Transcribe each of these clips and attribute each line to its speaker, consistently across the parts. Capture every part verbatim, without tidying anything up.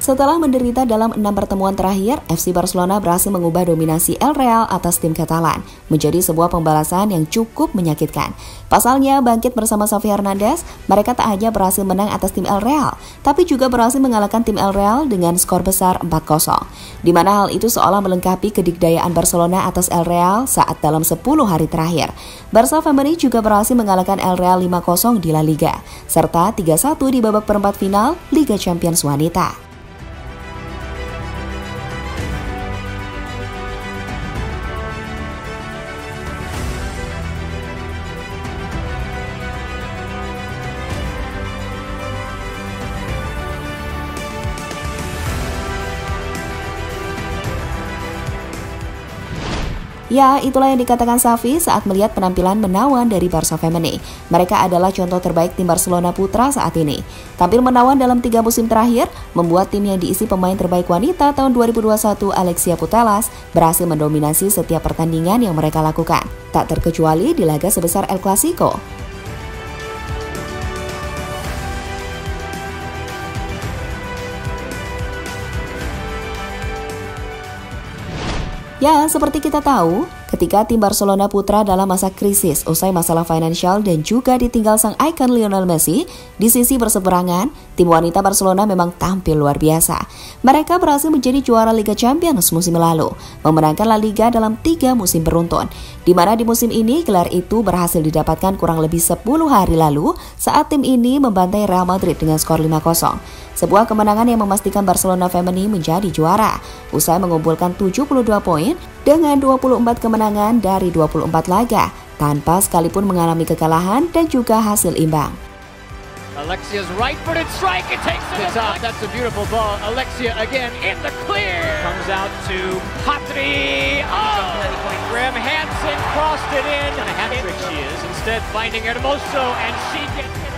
Speaker 1: Setelah menderita dalam enam pertemuan terakhir, F C Barcelona berhasil mengubah dominasi El Real atas tim Catalan menjadi sebuah pembalasan yang cukup menyakitkan. Pasalnya, bangkit bersama Xavi Hernandez, mereka tak hanya berhasil menang atas tim El Real, tapi juga berhasil mengalahkan tim El Real dengan skor besar empat kosong. Di mana hal itu seolah melengkapi kedikdayaan Barcelona atas El Real saat dalam sepuluh hari terakhir. Barca Femení juga berhasil mengalahkan El Real lima kosong di La Liga, serta tiga satu di babak perempat final Liga Champions Wanita. Ya, itulah yang dikatakan Xavi saat melihat penampilan menawan dari Barca Femení. Mereka adalah contoh terbaik tim Barcelona Putra saat ini. Tampil menawan dalam tiga musim terakhir, membuat tim yang diisi pemain terbaik wanita tahun dua ribu dua puluh satu Alexia Putellas berhasil mendominasi setiap pertandingan yang mereka lakukan. Tak terkecuali di laga sebesar El Clasico. Ya, seperti kita tahu, ketika tim Barcelona Putra dalam masa krisis usai masalah finansial dan juga ditinggal sang ikon Lionel Messi, di sisi berseberangan, tim wanita Barcelona memang tampil luar biasa. Mereka berhasil menjadi juara Liga Champions musim lalu, memenangkan La Liga dalam tiga musim beruntun, di mana di musim ini gelar itu berhasil didapatkan kurang lebih sepuluh hari lalu saat tim ini membantai Real Madrid dengan skor lima kosong. Sebuah kemenangan yang memastikan Barcelona Femení menjadi juara, usai mengumpulkan tujuh puluh dua poin dengan dua puluh empat kemenangan dari dua puluh empat laga, tanpa sekalipun mengalami kekalahan dan juga hasil imbang.
Speaker 2: Alexia's right-footed strike, it takes it up. That's a beautiful ball. Alexia again in the clear. Comes out to Patri. Oh! Graham Hansen crossed it in. And a hat-trick she is. Instead finding Hermoso and she gets it.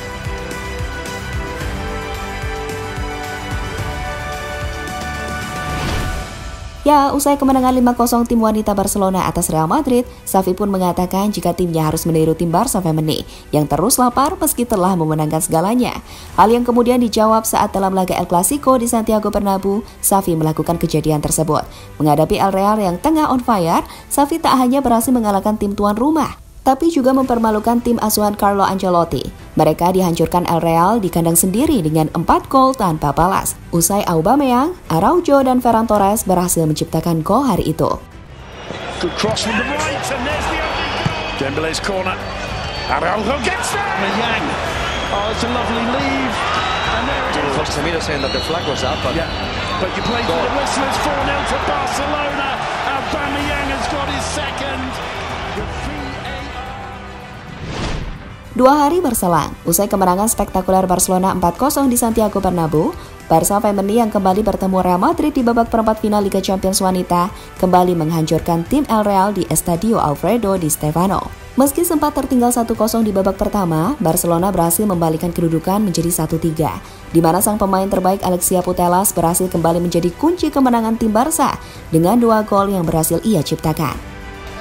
Speaker 1: Ya, usai kemenangan lima kosong tim wanita Barcelona atas Real Madrid, Xavi pun mengatakan jika timnya harus meniru tim Barca Femení yang terus lapar meski telah memenangkan segalanya. Hal yang kemudian dijawab saat dalam laga El Clasico di Santiago Bernabeu, Xavi melakukan kejadian tersebut. Menghadapi El Real yang tengah on fire, Xavi tak hanya berhasil mengalahkan tim tuan rumah, tapi juga mempermalukan tim asuhan Carlo Ancelotti. Mereka dihancurkan El Real di kandang sendiri dengan empat gol tanpa balas. Usai Aubameyang, Araujo, dan Ferran Torres berhasil menciptakan gol hari itu.
Speaker 3: Good cross from the right, and there's the opening goal. Dembele's corner. Araujo gets there. Aubameyang. Oh, it's a lovely leave. And there it is.
Speaker 4: Casemiro saying that the flag was up, but,
Speaker 3: yeah. But you play for the whistle. It's four nil to Barcelona. Aubameyang has got his second.
Speaker 1: Dua hari berselang, usai kemenangan spektakuler Barcelona empat kosong di Santiago Bernabeu, Barca Femení yang kembali bertemu Real Madrid di babak perempat final Liga Champions Wanita kembali menghancurkan tim El Real di Estadio Alfredo Di Stéfano. Meski sempat tertinggal satu kosong di babak pertama, Barcelona berhasil membalikkan kedudukan menjadi satu tiga, di mana sang pemain terbaik Alexia Putellas berhasil kembali menjadi kunci kemenangan tim Barca dengan dua gol yang berhasil ia ciptakan.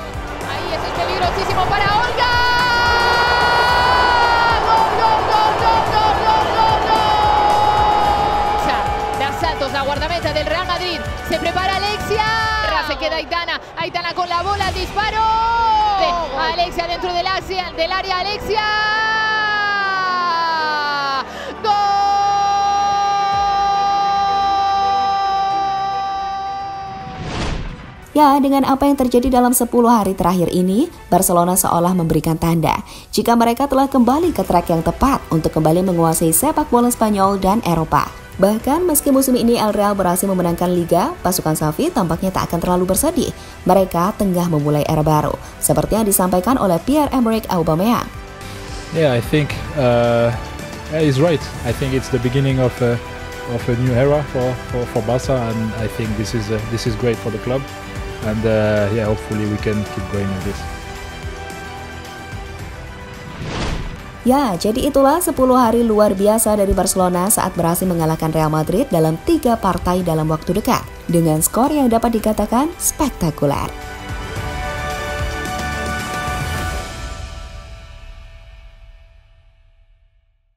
Speaker 5: La guardameta del Real Madrid, se prepara Alexia, se queda Aitana, Aitana con la bola, el disparo, Alexia dentro del área, del área Alexia, gol.
Speaker 1: Ya, dengan apa yang terjadi dalam sepuluh hari terakhir ini, Barcelona seolah memberikan tanda jika mereka telah kembali ke track yang tepat untuk kembali menguasai sepak bola Spanyol dan Eropa. Bahkan meski musim ini El Real berhasil memenangkan Liga, pasukan Xavi tampaknya tak akan terlalu bersedih. Mereka tengah memulai era baru, seperti yang disampaikan oleh Pierre-Emerick Aubameyang.
Speaker 6: Yeah, I think uh, yeah, he's right. I think it's the beginning of a, of a new era for, for, for Barca, and I think this is uh, this is great for the club. And uh, yeah, hopefully we can keep going with this.
Speaker 1: Ya, jadi itulah sepuluh hari luar biasa dari Barcelona saat berhasil mengalahkan Real Madrid dalam tiga partai dalam waktu dekat, dengan skor yang dapat dikatakan spektakuler.